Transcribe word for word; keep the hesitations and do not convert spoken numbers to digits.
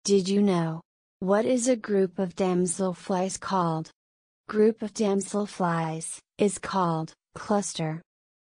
Did you know? What is a group of damselflies called? Group of damselflies is called cluster.